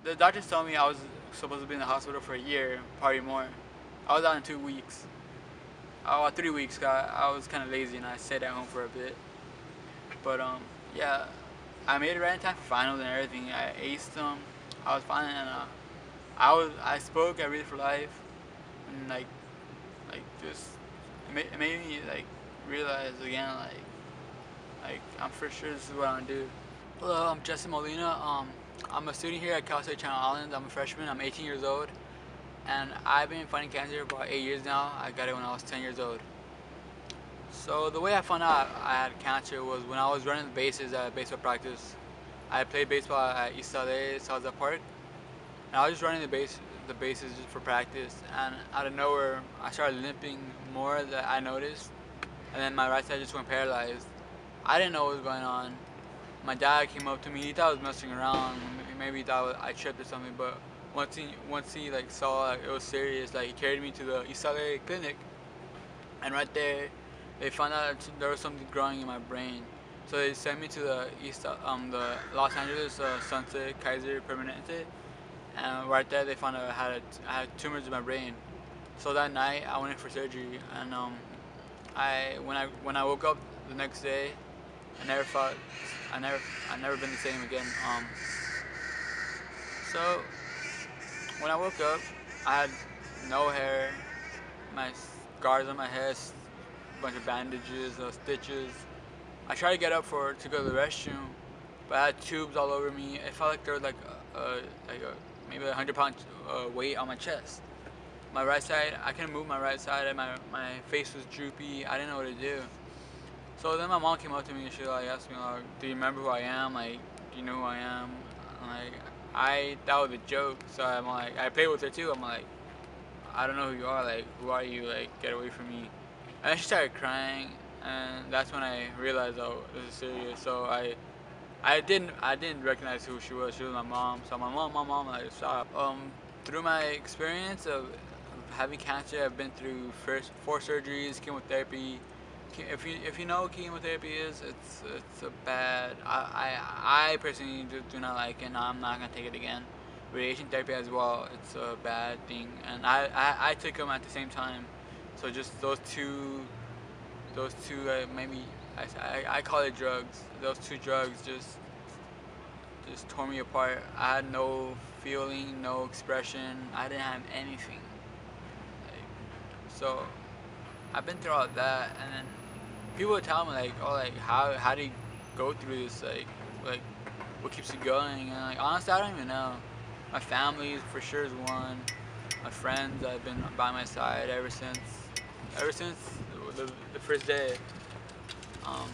The doctors told me I was supposed to be in the hospital for a year, probably more. I was out in 2 weeks. Oh, 3 weeks. I was kind of lazy and I stayed at home for a bit. But yeah, I made it right in time for finals and everything. I aced them. I was fine, and I spoke at Read for Life, and just it made me like realize again like I'm for sure this is what I'm gonna do. Hello, I'm Jesse Molina. I'm a student here at Cal State Channel Islands. I'm a freshman. I'm 18 years old, and I've been fighting cancer for about 8 years now. I got it when I was 10 years old. So the way I found out I had cancer was when I was running the bases at baseball practice. I played baseball at East LA, Salza Park, and I was just running the bases just for practice. And out of nowhere, I started limping more than I noticed, and then my right side just went paralyzed. I didn't know what was going on. My dad came up to me. He thought I was messing around. Maybe he thought I tripped or something. But once he like saw it was serious, like he carried me to the East LA clinic, and right there, they found out there was something growing in my brain. So they sent me to the Los Angeles Sunset Kaiser Permanente, and right there they found out I had tumors in my brain. So that night I went in for surgery, and when I woke up the next day, I never felt I never been the same again. So when I woke up, I had no hair, my scars on my head, a bunch of bandages, stitches. I tried to get up to go to the restroom, but I had tubes all over me. It felt like there was maybe 100 pound weight on my chest. My right side, I couldn't move my right side, and my face was droopy. I didn't know what to do. So then my mom came up to me and she like asked me like, "Do you remember who I am? Like, do you know who I am?" I'm like, I that was a joke. So I'm like, I played with her too. I'm like, I don't know who you are. Like, who are you? Like, get away from me. And then she started crying, and that's when I realized, oh, this is serious. So I didn't recognize who she was. She was my mom. So my mom, like, stop. Through my experience of having cancer, I've been through first 4 surgeries, chemotherapy. If you know what chemotherapy is, it's a bad. I personally do not like it, and I'm not gonna take it again. Radiation therapy as well, it's a bad thing, and I took them at the same time. So just those two maybe I call it drugs. Those two drugs just tore me apart. I had no feeling, no expression. I didn't have anything. Like, so I've been through all that, and then people would tell me like, oh, like how do you go through this? Like what keeps you going? And like honestly, I don't even know. My family for sure is one. My friends that have been by my side ever since the first day. Um,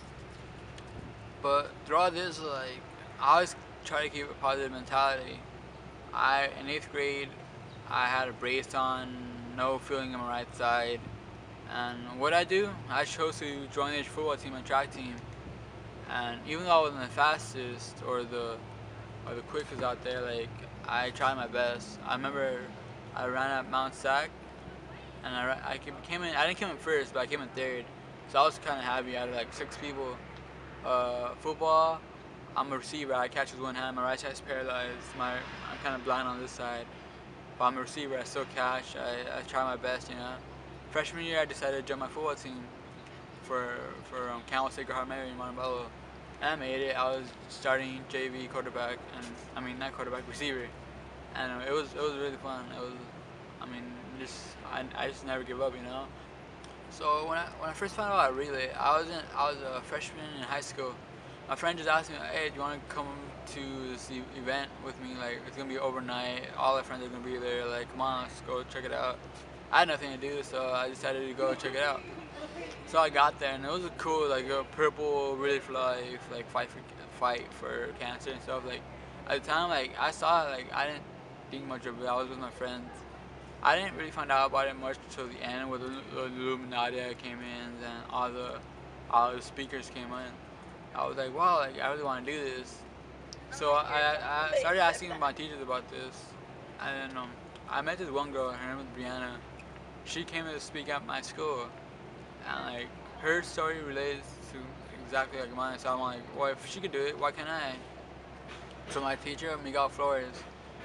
but through all this, like I always try to keep a positive mentality. In 8th grade, I had a brace on, no feeling on my right side, and what I do, I chose to join the football team and track team. And even though I wasn't the fastest or the quickest out there, like I tried my best. I remember I ran at Mount Sac, and came in. I didn't come in first, but I came in third. So I was kind of happy out of like 6 people. Football, I'm a receiver. I catch with one hand. My right side's paralyzed. I'm kind of blind on this side. But I'm a receiver. I still catch. I try my best. Freshman year, I decided to join my football team for Camel Sacred Heart Mary in Montebello. And I made it. I was starting JV quarterback, and I mean not quarterback, receiver. And it was really fun. I mean, I just never give up. So when I first found out about relay, I was a freshman in high school. My friend just asked me, "Hey, do you want to come to this event with me? Like, it's gonna be overnight. All our friends are gonna be there. Like, come on, let's go check it out." I had nothing to do, so I decided to go check it out. So I got there, and it was a cool, like a purple, really for life, like fight for cancer and stuff. Like at the time, like I saw it, like I didn't think much of it. I was with my friends. I didn't really find out about it much until the end, where the Illuminati came in and all the speakers came in. I was like, wow, like I really want to do this. So I started asking my teachers about this, and then I met this one girl. Her name was Brianna. She came to speak at my school, and like her story relates to exactly like mine. So I'm like, well, if she could do it, why can't I? So my teacher, Miguel Flores,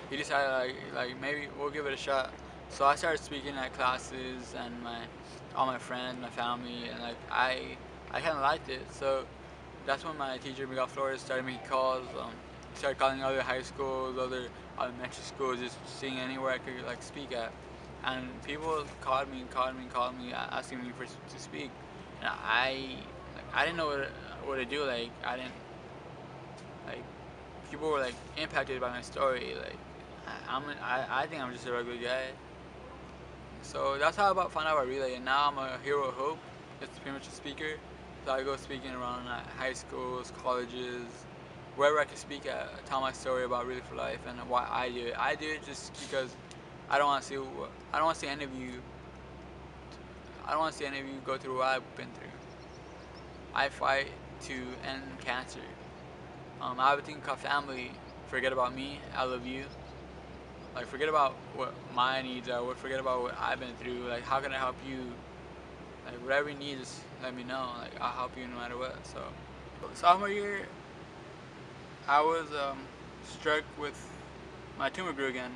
he decided like maybe we'll give it a shot. So I started speaking at classes and all my friends, my family, and like I kind of liked it. So that's when my teacher Miguel Flores started making calls. Started calling other high schools, other elementary schools, just seeing anywhere I could like speak at. And people called me, asking me to speak. And I didn't know what to do. Like I didn't like people were like impacted by my story. Like I think I'm just a regular guy. So that's how I found out about Relay, and now I'm a hero of hope. It's pretty much a speaker. So I go speaking around high schools, colleges, wherever I can speak at, tell my story about Relay for Life and why I do it. I do it just because I don't want to see I don't want to see any of you. I don't want to see any of you go through what I've been through. I fight to end cancer. I have a thing called family. Forget about me. I love you. Like, forget about what my needs are. Forget about what I've been through. Like, how can I help you? Like, whatever you need, just let me know. Like, I'll help you no matter what. So, sophomore year, I was struck with my tumor grew again,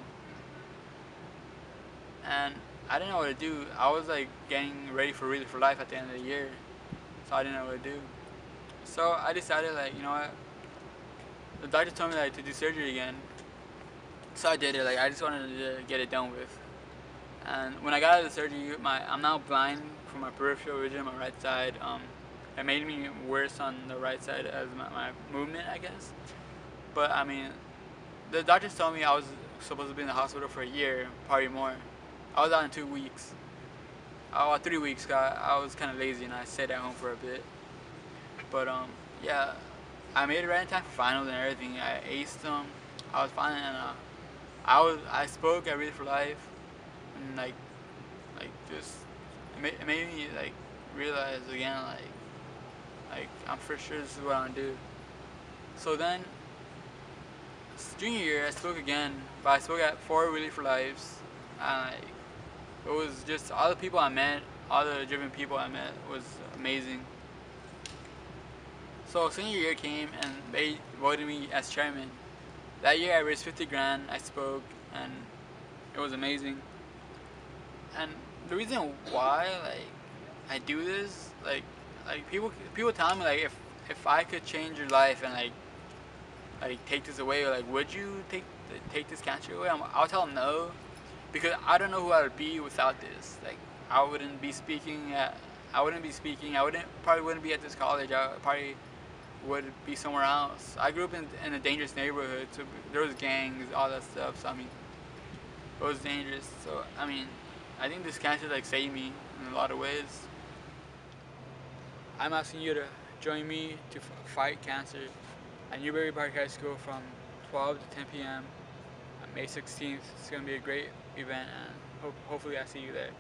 and I didn't know what to do. I was like getting ready for Really for Life at the end of the year, so I didn't know what to do. So I decided, like, you know what? The doctor told me like to do surgery again, so I did it. Like, I just wanted to get it done with. And when I got out of the surgery, I'm now blind from my peripheral vision on my right side. It made me worse on the right side as my movement, I guess. But I mean, the doctors told me I was supposed to be in the hospital for a year, probably more. I was out in 2 weeks. Oh, 3 weeks. I was kind of lazy and I stayed at home for a bit. But yeah, I made it right in time for finals and everything. I aced them. I was fine, and I spoke at Read for Life, and like just it made me like realize again like I'm for sure this is what I want to do. So then junior year I spoke again, but I spoke at 4 Really for Lives, and like it was just all the people I met, all the driven people I met was amazing. So senior year came and they voted me as chairman. That year I raised 50 grand, I spoke, and it was amazing. And the reason why like I do this, like people tell me like if I could change your life and like take this away, like would you take this cancer away? I'll tell them no, because I don't know who I would be without this. Like I wouldn't be speaking. I probably wouldn't be at this college. I probably would be somewhere else. I grew up in a dangerous neighborhood, so there was gangs, all that stuff. So I mean, it was dangerous. So I mean, I think this cancer like saved me in a lot of ways. I'm asking you to join me to fight cancer at Newbury Park High School from 12 to 10 p.m. on May 16th. It's going to be a great event, and hopefully I see you there.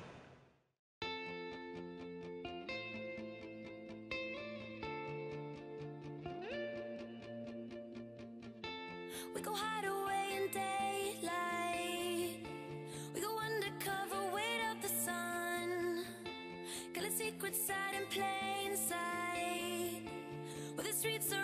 We go hide away in daylight. We go undercover, wait out the sun. Got a secret side in plain sight, where the streets are